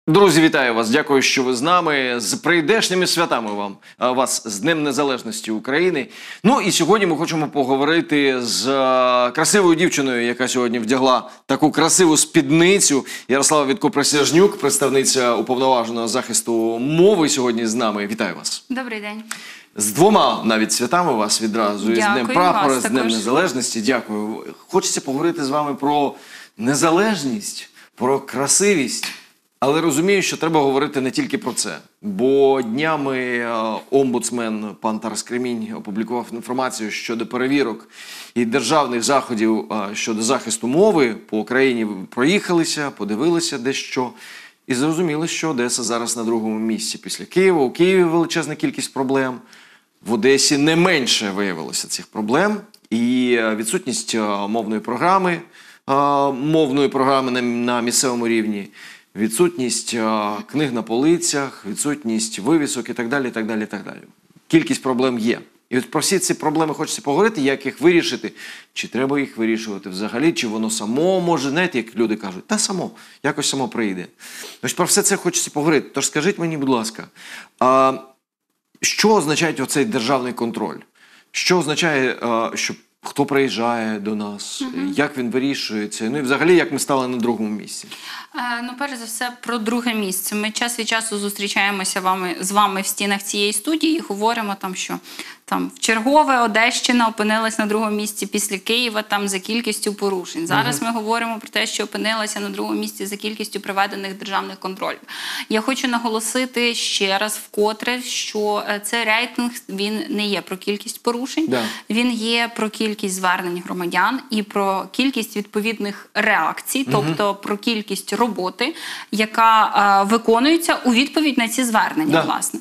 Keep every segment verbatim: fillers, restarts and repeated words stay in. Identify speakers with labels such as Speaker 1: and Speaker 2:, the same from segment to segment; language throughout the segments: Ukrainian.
Speaker 1: Друзі, вітаю вас! Дякую, що ви з нами. З прийдешніми святами вам, вас з Днем Незалежності України. Ну і сьогодні ми хочемо поговорити з красивою дівчиною, яка сьогодні вдягла таку красиву спідницю. Ярослава Вітко-Присяжнюк, представниця Уповноваженого захисту мови, сьогодні з нами. Вітаю вас!
Speaker 2: Добрий день!
Speaker 1: З двома навіть святами вас відразу.
Speaker 2: Дякую,
Speaker 1: і з Днем Прапора,
Speaker 2: вас
Speaker 1: з Днем
Speaker 2: також.
Speaker 1: Незалежності. Дякую. Хочеться поговорити з вами про незалежність, про красивість. Але розумію, що треба говорити не тільки про це. Бо днями е, омбудсмен пан Тарас Кремінь опублікував інформацію щодо перевірок і державних заходів е, щодо захисту мови по Україні. Проїхалися, подивилися дещо і зрозуміли, що Одеса зараз на другому місці після Києва. У Києві величезна кількість проблем. В Одесі не менше виявилося цих проблем. І відсутність е, мовної програми, е, мовної програми на, на місцевому рівні, відсутність а, книг на полицях, відсутність вивісок і так далі, і так далі, і так далі. Кількість проблем є. І от про всі ці проблеми хочеться поговорити, як їх вирішити, чи треба їх вирішувати взагалі, чи воно само може, знаєте, як люди кажуть, та само, якось само прийде. Ось про все це хочеться поговорити. Тож скажіть мені, будь ласка, а, що означає оцей державний контроль? Що означає, а, що хто приїжджає до нас, угу. як він вирішується, ну і взагалі, як ми стали на другому місці?
Speaker 2: Е, ну, перш за все, про друге місце. Ми час від часу зустрічаємося вами, з вами в стінах цієї студії і говоримо, там, що там, вчергове Одещина опинилась на другому місці після Києва там, за кількістю порушень. Зараз угу. ми говоримо про те, що опинилася на другому місці за кількістю проведених державних контролів. Я хочу наголосити ще раз вкотре, що цей рейтинг, він не є про кількість порушень, да. він є про кількість звернень громадян і про кількість відповідних реакцій, угу. тобто про кількість роботи, яка а, виконується у відповідь на ці звернення, да. власне.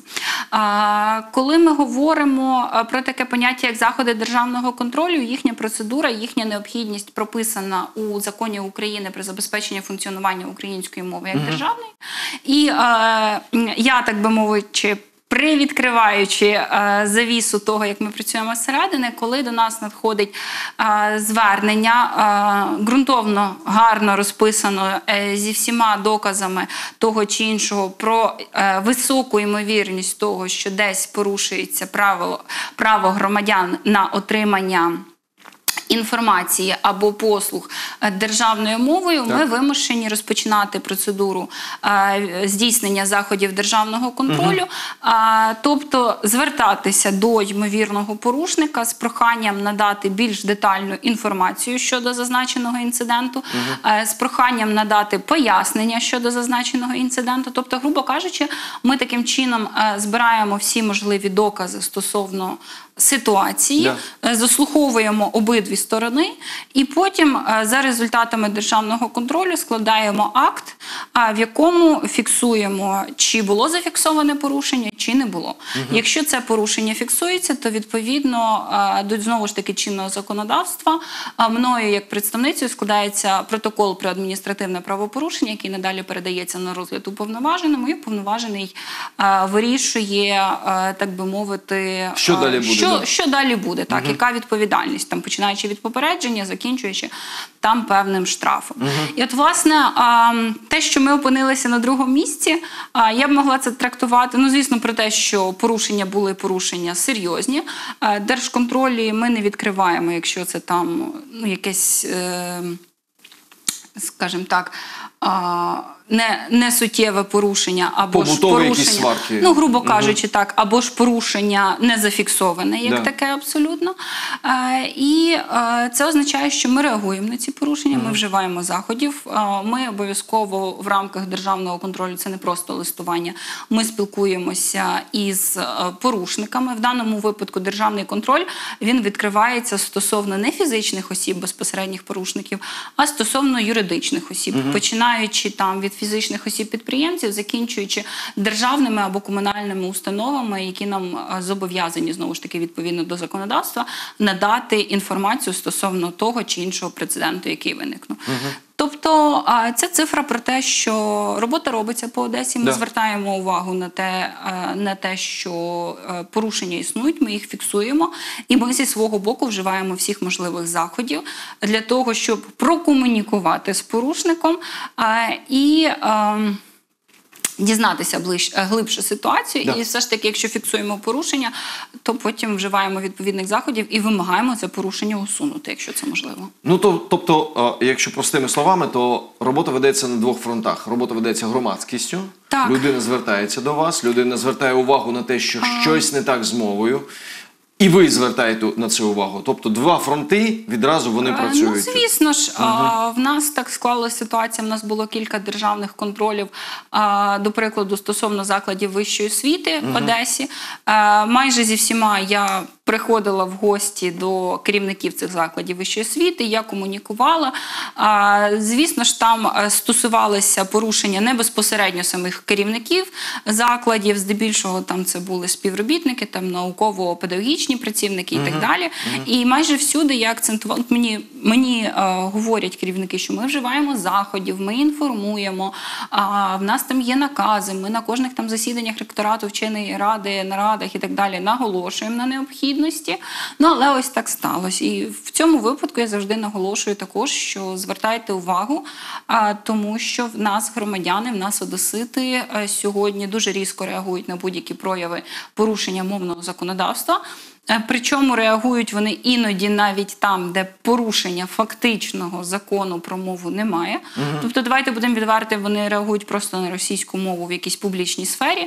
Speaker 2: А, коли ми говоримо про таке поняття, як заходи державного контролю, їхня процедура, їхня необхідність прописана у Законі України про забезпечення функціонування української мови як угу. державної. І а, я, так би мовити, привідкриваючи е, завісу того, як ми працюємо зсередини, коли до нас надходить е, звернення, е, ґрунтовно, гарно розписано е, зі всіма доказами того чи іншого про е, високу ймовірність того, що десь порушується право, право громадян на отримання інформації або послуг державною мовою, так. ми вимушені розпочинати процедуру е, здійснення заходів державного контролю, угу. е, тобто звертатися до ймовірного порушника з проханням надати більш детальну інформацію щодо зазначеного інциденту, угу. е, з проханням надати пояснення щодо зазначеного інциденту. Тобто, грубо кажучи, ми таким чином е, збираємо всі можливі докази стосовно ситуації, yeah. заслуховуємо обидві сторони і потім за результатами державного контролю складаємо акт, в якому фіксуємо, чи було зафіксоване порушення, чи не було. Uh-huh. Якщо це порушення фіксується, то відповідно до, знову ж таки, чинного законодавства мною як представницею складається протокол про адміністративне правопорушення, який надалі передається на розгляд уповноваженому, і уповноважений вирішує, так би мовити,
Speaker 1: що далі буде.
Speaker 2: Що, що далі буде, так, угу. яка відповідальність, там, починаючи від попередження, закінчуючи там певним штрафом. Угу. І от, власне, те, що ми опинилися на другому місці, я б могла це трактувати, ну, звісно, про те, що порушення були порушення серйозні. Держконтролі ми не відкриваємо, якщо це там, ну, якесь, скажімо так, не, не суттєве порушення, або
Speaker 1: побутові
Speaker 2: ж порушення,
Speaker 1: якісь сварки.
Speaker 2: Ну, грубо кажучи, угу. так, або ж порушення не зафіксоване, як
Speaker 1: да. таке
Speaker 2: абсолютно. Е, і е, це означає, що ми реагуємо на ці порушення, угу. ми вживаємо заходів. Е, ми обов'язково в рамках державного контролю, це не просто листування, ми спілкуємося із е, порушниками. В даному випадку державний контроль, він відкривається стосовно не фізичних осіб, безпосередніх порушників, а стосовно юридичних осіб, угу. починаючи там від фізичних осіб-підприємців, закінчуючи державними або комунальними установами, які нам зобов'язані, знову ж таки, відповідно до законодавства, надати інформацію стосовно того чи іншого прецеденту, який виникнув. Угу. Тобто ця цифра про те, що робота робиться по Одесі, ми да. звертаємо увагу на те, на те, що порушення існують, ми їх фіксуємо, і ми зі свого боку вживаємо всіх можливих заходів для того, щоб прокомунікувати з порушником і дізнатися ближ, глибше ситуацію,
Speaker 1: Да.
Speaker 2: і все ж таки, якщо фіксуємо порушення, то потім вживаємо відповідних заходів і вимагаємо це порушення усунути, якщо це можливо.
Speaker 1: Ну, то, тобто, е, якщо простими словами, то робота ведеться на двох фронтах. Робота ведеться громадськістю,
Speaker 2: Так.
Speaker 1: людина звертається до вас, людина звертає увагу на те, що щось не так з мовою, і ви звертаєте на це увагу. Тобто два фронти відразу вони
Speaker 2: Е,
Speaker 1: працюють.
Speaker 2: Ну, звісно ж, а, в нас так склалася ситуація, в нас було кілька державних контролів, а, до прикладу, стосовно закладів вищої освіти в Одесі. Е, майже зі всіма я приходила в гості до керівників цих закладів вищої освіти, я комунікувала. А, звісно ж, там е, стосувалися порушення не безпосередньо самих керівників закладів, здебільшого там це були співробітники, там науково-педагогічні працівники і так далі. І майже всюди я акцентувала, от мені, мені е, говорять керівники, що ми вживаємо заходів, ми інформуємо, а, в нас там є накази, ми на кожних там засіданнях ректорату, вченої ради, нарадах і так далі наголошуємо на необхідності. Ну, але ось так сталося. І в цьому випадку я завжди наголошую також, що звертайте увагу, а, тому що в нас громадяни, в нас одесити е, сьогодні дуже різко реагують на будь-які прояви порушення мовного законодавства. Е, Причому реагують вони іноді навіть там, де порушення фактичного закону про мову немає. Тобто, давайте будемо відверти, вони реагують просто на російську мову в якійсь публічній сфері.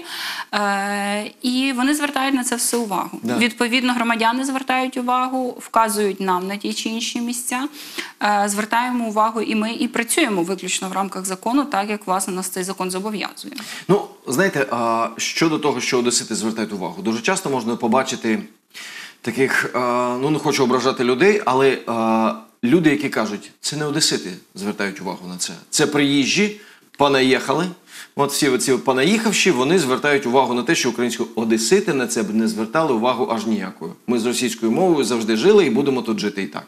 Speaker 2: Е, і вони звертають на це все увагу.
Speaker 1: Да.
Speaker 2: Відповідно, громадяни звертають увагу, вказують нам на ті чи інші місця. Е, звертаємо увагу і ми, і працюємо виключно в рамках закону, так як, власне, нас цей закон зобов'язує.
Speaker 1: Ну, знаєте, а щодо того, що одесити звертають увагу, дуже часто можна побачити таких, а, ну не хочу ображати людей, але а, люди, які кажуть, це не одесити звертають увагу на це. Це приїжджі, понаїхали. От всі ці понаїхавші, вони звертають увагу на те, що українські одесити на це б не звертали увагу аж ніякою. Ми з російською мовою завжди жили і будемо тут жити і так.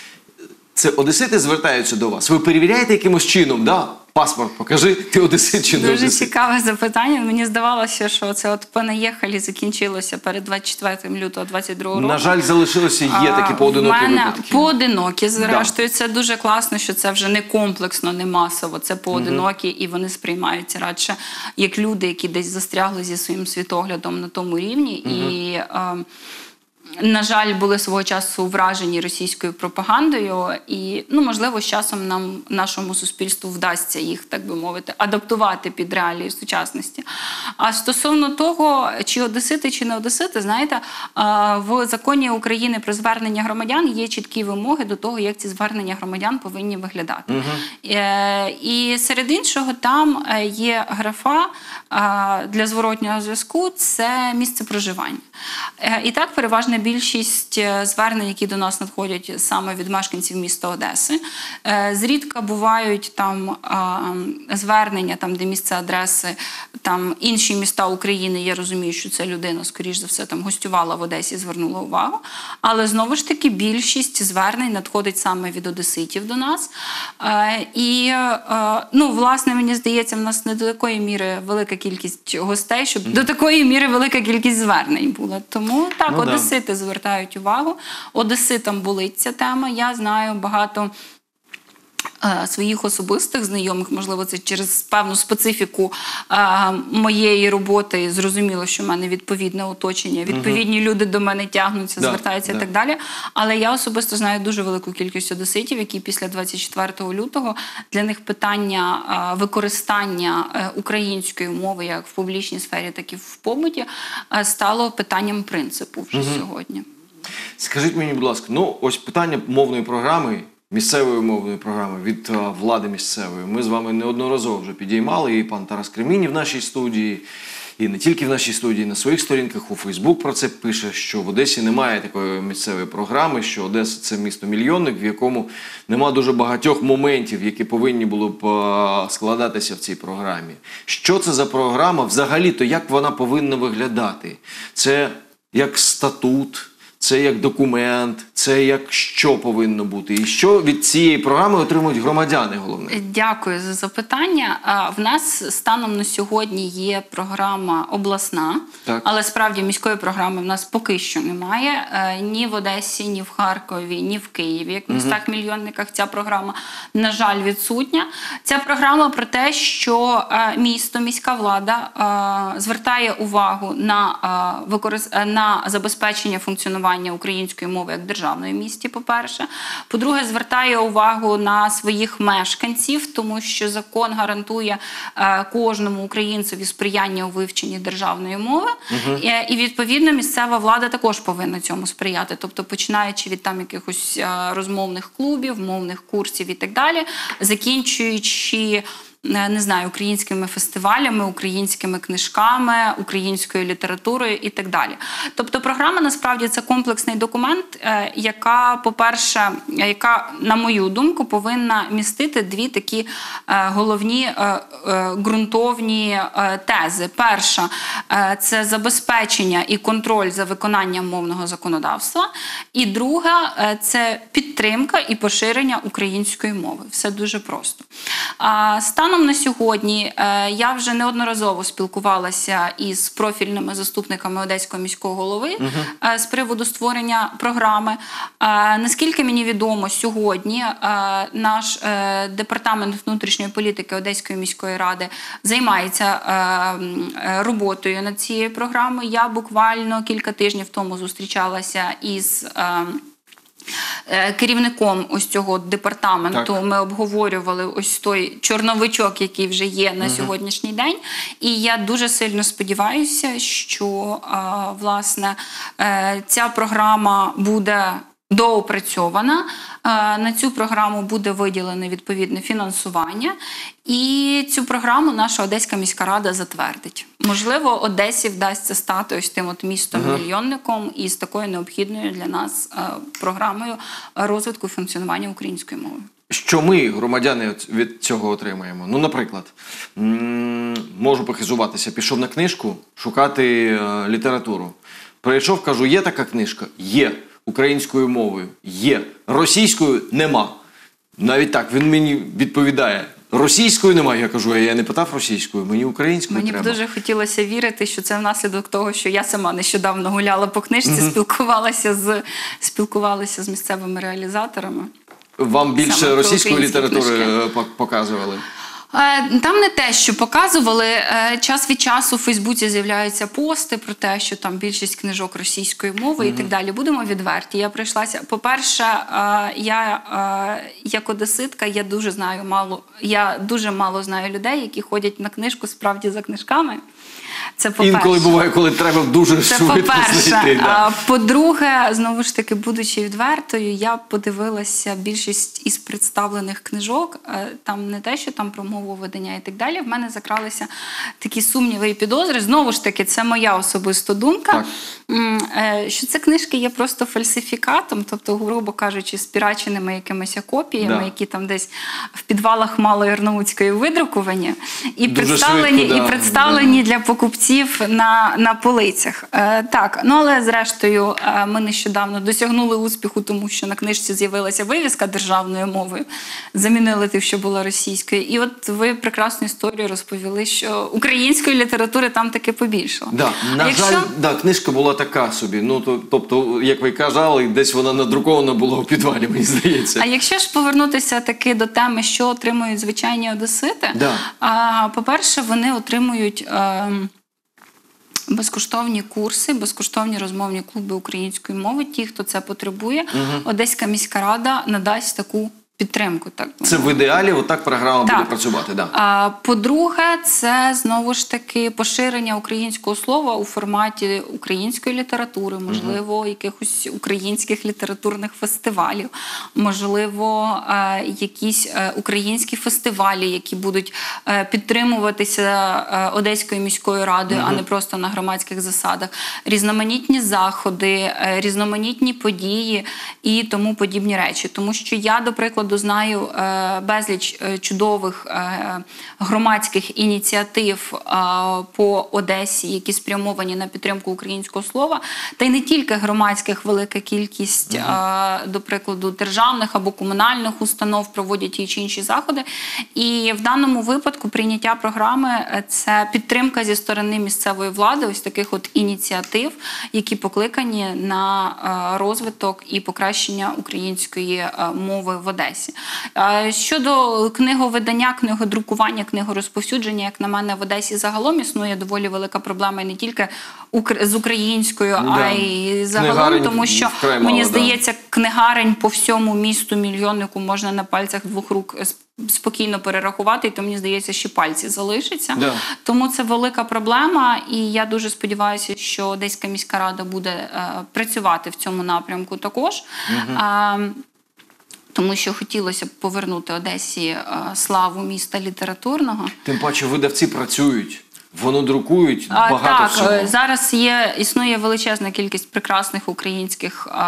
Speaker 1: Це одесити звертаються до вас. Ви перевіряєте якимось чином, да? Паспорт покажи, ти одесит чи не
Speaker 2: Дуже
Speaker 1: одесит.
Speaker 2: цікаве запитання. Мені здавалося, що це от «понаїхали» закінчилося перед двадцять четвертого лютого двадцять другого року.
Speaker 1: На жаль, залишилося, є такі
Speaker 2: А,
Speaker 1: поодинокі
Speaker 2: в мене
Speaker 1: випадки.
Speaker 2: Поодинокі, зрештою. Це дуже класно, що це вже не комплексно, не масово. Це поодинокі, і вони сприймаються радше як люди, які десь застрягли зі своїм світоглядом на тому рівні. І, е, на жаль, були свого часу вражені російською пропагандою, і, ну, можливо, з часом нам, нашому суспільству вдасться їх, так би мовити, адаптувати під реалії сучасності. А стосовно того, чи одесити, чи не одесити, знаєте, в законі України про звернення громадян є чіткі вимоги до того, як ці звернення громадян повинні виглядати. Угу. І серед іншого там є графа для зворотнього зв'язку – це місце проживання. І так, переважна більшість звернень, які до нас надходять саме від мешканців міста Одеси. Зрідка бувають там звернення, там, де місце адреси, там інші міста України. Я розумію, що ця людина, скоріш за все, там гостювала в Одесі, звернула увагу. Але знову ж таки більшість звернень надходить саме від одеситів до нас. І, ну, власне, мені здається, в нас не до такої міри велика кількість гостей, щоб до такої міри велика кількість звернень була. Тому так,
Speaker 1: Ну,
Speaker 2: одесити да. звертають увагу. Одеситам болить ця тема. Я знаю багато е, своїх особистих знайомих, можливо, це через певну специфіку е, моєї роботи. Зрозуміло, що в мене відповідне оточення, відповідні угу. люди до мене тягнуться, да, звертаються да. і так далі. Але я особисто знаю дуже велику кількість одеситів, які після двадцять четвертого лютого, для них питання е, використання е, української мови як в публічній сфері, так і в побуті е, стало питанням принципу вже угу. сьогодні.
Speaker 1: Скажіть мені, будь ласка, ну ось питання мовної програми, місцевої мовної програми від а, влади місцевої. Ми з вами неодноразово вже підіймали, і пан Тарас Кремінь в нашій студії, і не тільки в нашій студії, на своїх сторінках у Фейсбук про це пише, що в Одесі немає такої місцевої програми, що Одеса – це місто-мільйонник, в якому нема дуже багатьох моментів, які повинні були б а, складатися в цій програмі. Що це за програма? Взагалі-то як вона повинна виглядати? Це як статут? Це як документ, це як що повинно бути? І що від цієї програми отримують громадяни, головне?
Speaker 2: Дякую за запитання. А, В нас станом на сьогодні є програма обласна,
Speaker 1: Так.
Speaker 2: але справді міської програми в нас поки що немає. Е, Ні в Одесі, ні в Харкові, ні в Києві, як в містах-мільйонниках, ця програма, на жаль, відсутня. Ця програма про те, що е, місто, міська влада е, звертає увагу на, е, використ... е, на забезпечення функціонування української мови як державної в місті, по-перше. По-друге, звертає увагу на своїх мешканців, тому що закон гарантує е, кожному українцеві сприяння у вивченні державної мови.
Speaker 1: Угу.
Speaker 2: Е, і, відповідно, місцева влада також повинна цьому сприяти. Тобто, починаючи від там якихось е, розмовних клубів, мовних курсів і так далі, закінчуючи не знаю, українськими фестивалями, українськими книжками, українською літературою і так далі. Тобто програма, насправді, це комплексний документ, яка, по-перше, яка, на мою думку, повинна містити дві такі головні ґрунтовні тези. Перша – це забезпечення і контроль за виконанням мовного законодавства. І друга – це підтримка і поширення української мови. Все дуже просто. Станом на сьогодні я вже неодноразово спілкувалася із профільними заступниками Одеського міського голови uh-huh. з приводу створення програми. Наскільки мені відомо, сьогодні наш департамент внутрішньої політики Одеської міської ради займається роботою над цією програмою. Я буквально кілька тижнів тому зустрічалася із керівником ось цього департаменту. Так. Ми обговорювали ось той чорновичок, який вже є на угу. сьогоднішній день. І я дуже сильно сподіваюся, що, власне, ця програма буде доопрацьована. На цю програму буде виділене відповідне фінансування. І цю програму наша Одеська міська рада затвердить. Можливо, Одесі вдасться стати ось тим от містом-мільйонником і з такою необхідною для нас програмою розвитку і функціонування української мови.
Speaker 1: Що ми, громадяни, від цього отримаємо? Ну, наприклад, можу похизуватися, пішов на книжку шукати літературу. Прийшов, кажу, є така книжка? Є. Українською мовою? Є. Російською? Нема. Навіть так, він мені відповідає. Російською немає. Я кажу, а я не питав російською, мені українською
Speaker 2: мені
Speaker 1: треба.
Speaker 2: Мені б дуже хотілося вірити, що це внаслідок того, що я сама нещодавно гуляла по книжці, mm-hmm. спілкувалася з, спілкувалася з місцевими реалізаторами.
Speaker 1: Вам більше російської літератури книжки показували?
Speaker 2: Там не те, що показували. Час від часу у Фейсбуці з'являються пости про те, що там більшість книжок російської мови mm-hmm. і так далі. Будемо відверті. Я прийшлася. По-перше, я як одеситка, я дуже знаю мало, я дуже мало знаю людей, які ходять на книжку справді за книжками. Це по-перше.
Speaker 1: Інколи буває, коли треба дуже
Speaker 2: Це
Speaker 1: швидко знайти. Да.
Speaker 2: По-друге, знову ж таки, будучи відвертою, я подивилася більшість із представлених книжок. Там не те, що там про мову видання і так далі. В мене закралися такі сумніви і підозри. Знову ж таки, це моя особиста думка, так. що ці книжки є просто фальсифікатом, тобто, грубо кажучи, спіраченими якимись копіями, да. які там десь в підвалах Малої Арнаутської видруковані і дуже представлені, швидко, да. і представлені да. для покупців на, на полицях. Е, так, ну але зрештою е, ми нещодавно досягнули успіху, тому що на книжці з'явилася вивіска державною мовою, замінили тих, що була російською. І от ви прекрасну історію розповіли, що української літератури там таки побільшало.
Speaker 1: Да, на якщо... жаль, да, книжка була така собі. Ну, то, тобто, як ви казали, десь вона надрукована була у підвалі, мені здається.
Speaker 2: А якщо ж повернутися таки до теми, що отримують звичайні одесити, да. а, по-перше, вони отримують а, безкоштовні курси, безкоштовні розмовні клуби української мови. Ті, хто це потребує, угу. Одеська міська рада надасть таку підтримку. Так.
Speaker 1: Це в ідеалі отак програма так. буде працювати. Да.
Speaker 2: А, по-друге, це знову ж таки поширення українського слова у форматі української літератури, можливо, угу. якихось українських літературних фестивалів, можливо, а, якісь а, українські фестивалі, які будуть а, підтримуватися а, Одеською міською радою, угу. а не просто на громадських засадах, різноманітні заходи, а, різноманітні події і тому подібні речі. Тому що я, до прикладу, прикладу, знаю е, безліч е, чудових е, громадських ініціатив е, по Одесі, які спрямовані на підтримку українського слова. Та й не тільки громадських, велика кількість, е, до прикладу, державних або комунальних установ проводять ті чи інші заходи. І в даному випадку прийняття програми – це підтримка зі сторони місцевої влади ось таких от ініціатив, які покликані на е, розвиток і покращення української е, мови в Одесі. Е, щодо книговидання, книгодрукування, книгорозповсюдження, як на мене, в Одесі загалом існує доволі велика проблема і не тільки укр- з українською,
Speaker 1: Ну,
Speaker 2: а
Speaker 1: да.
Speaker 2: й загалом,
Speaker 1: Книгарень
Speaker 2: тому що,
Speaker 1: вкрай мало,
Speaker 2: мені
Speaker 1: да.
Speaker 2: здається, книгарень по всьому місту мільйоннику можна на пальцях двох рук сп- спокійно перерахувати, і то, мені здається, ще пальці залишаться.
Speaker 1: Да.
Speaker 2: Тому це велика проблема, і я дуже сподіваюся, що Одеська міська рада буде е, працювати в цьому напрямку також. Угу. А, тому що хотілося б повернути Одесі е, славу міста літературного.
Speaker 1: Тим паче видавці працюють. Воно друкують
Speaker 2: А,
Speaker 1: багато
Speaker 2: так,
Speaker 1: всього.
Speaker 2: е, зараз є, існує величезна кількість прекрасних українських а,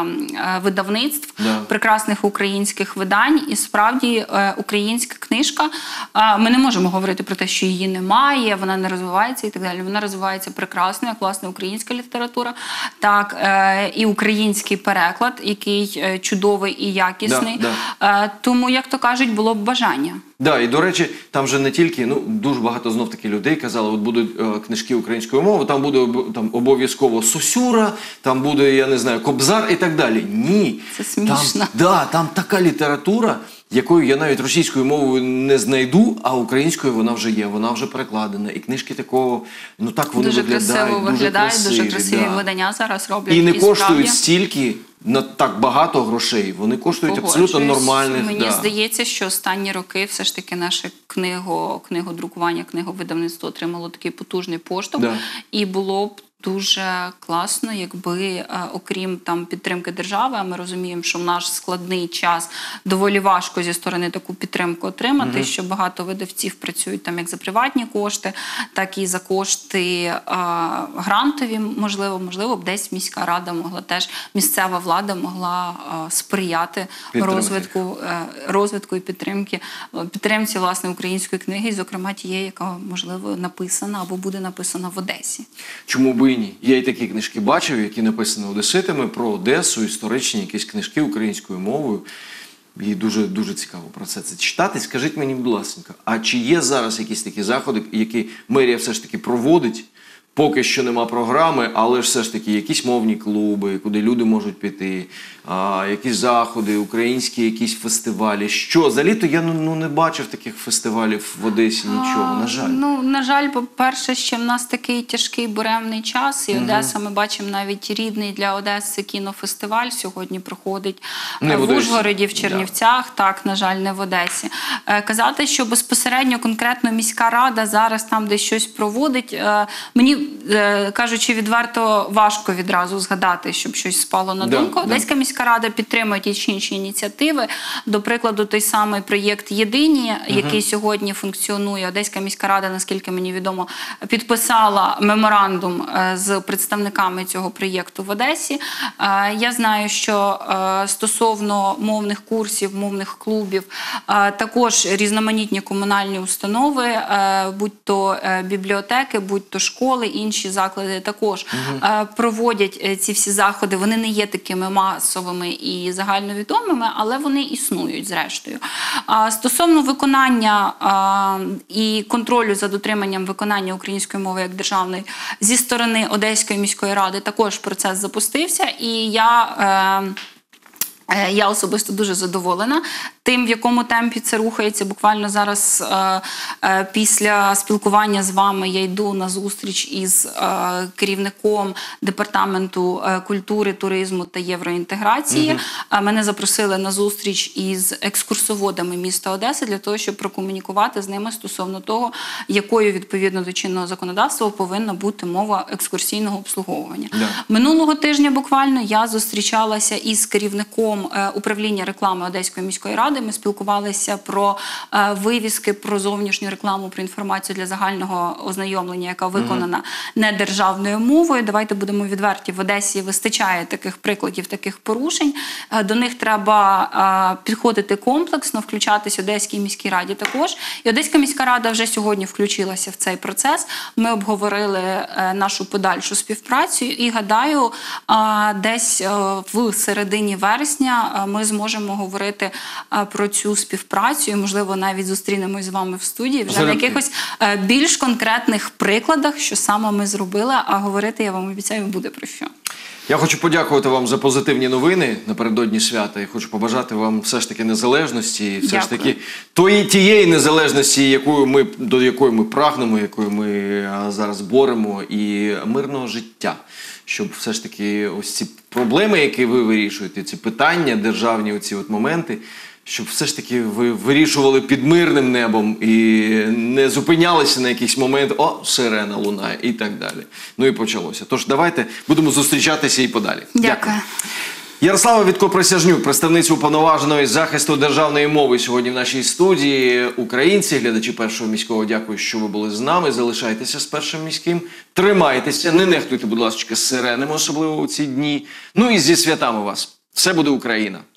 Speaker 2: а, видавництв,
Speaker 1: Да.
Speaker 2: прекрасних українських видань. І справді е, українська книжка, а, ми не можемо говорити про те, що її немає, вона не розвивається і так далі. Вона розвивається прекрасно, як власне українська література, так е, і український переклад, який е, чудовий і якісний.
Speaker 1: Да,
Speaker 2: Е, тому, як то кажуть, було б бажання.
Speaker 1: Да, і до речі, там же не тільки, ну дуже багато знов таки людей казали, от будуть е, книжки українською мовою, там буде об- там обов'язково Сосюра, там буде, я не знаю, Кобзар і так далі. Ні.
Speaker 2: Це смішно.
Speaker 1: Там, да, там така література, якою я навіть російською мовою не знайду, а українською вона вже є, вона вже перекладена. І книжки такого, ну так вони
Speaker 2: Дуже
Speaker 1: виглядають.
Speaker 2: красиво виглядають,
Speaker 1: красиві,
Speaker 2: дуже красиві
Speaker 1: да.
Speaker 2: видання зараз роблять.
Speaker 1: І не коштують
Speaker 2: справді,
Speaker 1: стільки, на так багато грошей. Вони коштують абсолютно
Speaker 2: погоджуюсь.
Speaker 1: нормальних.
Speaker 2: Мені
Speaker 1: да.
Speaker 2: здається, що останні роки все ж таки наше книго, книгодрукування, книговидавництво отримало такий потужний поштовх.
Speaker 1: Да.
Speaker 2: І було б дуже класно, якби, е, окрім там підтримки держави, а ми розуміємо, що в наш складний час доволі важко зі сторони таку підтримку отримати, mm-hmm. що багато видавців працюють там як за приватні кошти, так і за кошти е, грантові, можливо, можливо, б десь міська рада могла теж, місцева влада могла е, сприяти
Speaker 1: Підтримати.
Speaker 2: розвитку, е, розвитку і підтримки, підтримці, власне, української книги, і, зокрема, тієї, яка, можливо, написана або буде написана в Одесі.
Speaker 1: Чому би і ні? Я і такі книжки бачив, які написані одеситами про Одесу, історичні якісь книжки українською мовою. І дуже, дуже цікаво про це, це читати. Скажіть мені, будь ласка, а чи є зараз якісь такі заходи, які мерія все ж таки проводить? Поки що нема програми, але ж все ж таки якісь мовні клуби, куди люди можуть піти, а, якісь заходи, українські якісь фестивалі. Що? За літо я ну, ну, не бачив таких фестивалів в Одесі, нічого, на жаль.
Speaker 2: А, ну, на жаль, по-перше, ще в нас такий тяжкий буремний час, і Одеса, ми бачимо, навіть рідний для Одеси кінофестиваль сьогодні проходить
Speaker 1: Не
Speaker 2: в
Speaker 1: в Одесі.
Speaker 2: Ужгороді, в Чернівцях, да. Так, на жаль, не в Одесі. Е, казати, що безпосередньо конкретно міська рада зараз там десь щось проводить, е, мені, е, кажучи відверто, важко відразу згадати, щоб щось спало на
Speaker 1: Да,
Speaker 2: думку.
Speaker 1: да.
Speaker 2: Одеська міська рада підтримує ті чи інші ініціативи. До прикладу, той самий проєкт «Єдині», угу. який сьогодні функціонує. Одеська міська рада, наскільки мені відомо, підписала меморандум з представниками цього проєкту в Одесі. Я знаю, що стосовно мовних курсів, мовних клубів, також різноманітні комунальні установи, будь-то бібліотеки, будь-то школи, інші заклади також угу. проводять ці всі заходи. Вони не є такими масовими і загальновідомими, але вони існують зрештою. А стосовно виконання а, і контролю за дотриманням виконання української мови як державної зі сторони Одеської міської ради також процес запустився, і я... Е, Я особисто дуже задоволена тим, в якому темпі це рухається. Буквально зараз е, е, після спілкування з вами я йду на зустріч із е, керівником Департаменту е, культури, туризму та євроінтеграції. Угу. Мене запросили на зустріч із екскурсоводами міста Одеси для того, щоб прокомунікувати з ними стосовно того, якою відповідно до чинного законодавства повинна бути мова екскурсійного обслуговування. Да. Минулого тижня буквально я зустрічалася із керівником управління реклами Одеської міської ради ради. Ми спілкувалися про е, вивіски, про зовнішню рекламу, про інформацію для загального ознайомлення, яка виконана mm-hmm. не державною мовою. Давайте будемо відверті, в Одесі вистачає таких прикладів, таких порушень. Е, до них треба е, підходити комплексно, включатись Одеській міській раді також. І Одеська міська рада вже сьогодні включилася в цей процес. Ми обговорили е, нашу подальшу співпрацю і, гадаю, е, десь е, в середині вересня ми зможемо говорити про цю співпрацю і, можливо, навіть зустрінемось з вами в студії вже на якихось більш конкретних прикладах, що саме ми зробили, а говорити, я вам обіцяю, буде про що.
Speaker 1: Я хочу подякувати вам за позитивні новини напередодні свята і хочу побажати вам все ж таки незалежності, все
Speaker 2: Дякую.
Speaker 1: ж таки тої, тієї незалежності, якою ми, до якої ми прагнемо, якою ми зараз боремо, і мирного життя. Щоб все ж таки ось ці проблеми, які ви вирішуєте, ці питання, державні оці от моменти, щоб все ж таки ви вирішували під мирним небом і не зупинялися на якийсь момент, о, сирена лунає і так далі. Ну і почалося. Тож давайте будемо зустрічатися і подалі.
Speaker 2: Дякую.
Speaker 1: Дякую. Ярослава Вітко-Присяжнюк, представниця уповноваженої з захисту державної мови, сьогодні в нашій студії. Українці, глядачі Першого міського, дякую, що ви були з нами. Залишайтеся з Першим міським, тримайтеся, не нехтуйте, будь ласка, сиренами, особливо у ці дні. Ну і зі святами вас. Все буде Україна!